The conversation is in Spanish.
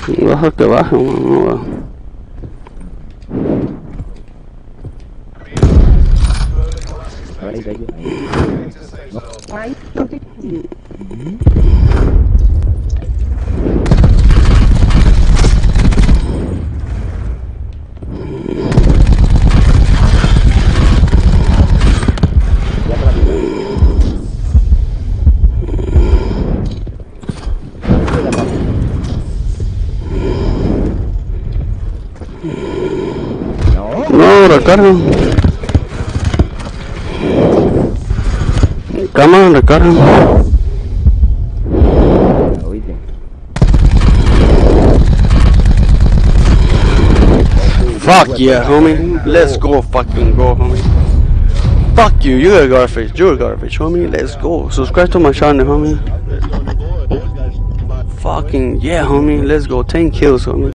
Baja que baja, no. No, recarga. Cámara, recarga. Fuck yeah, homie. Let's go, fucking go, homie. Fuck you, you're a garbage, homie. Let's go. Subscribe to my channel, homie. Fucking yeah, homie. Let's go. 10 kills, homie.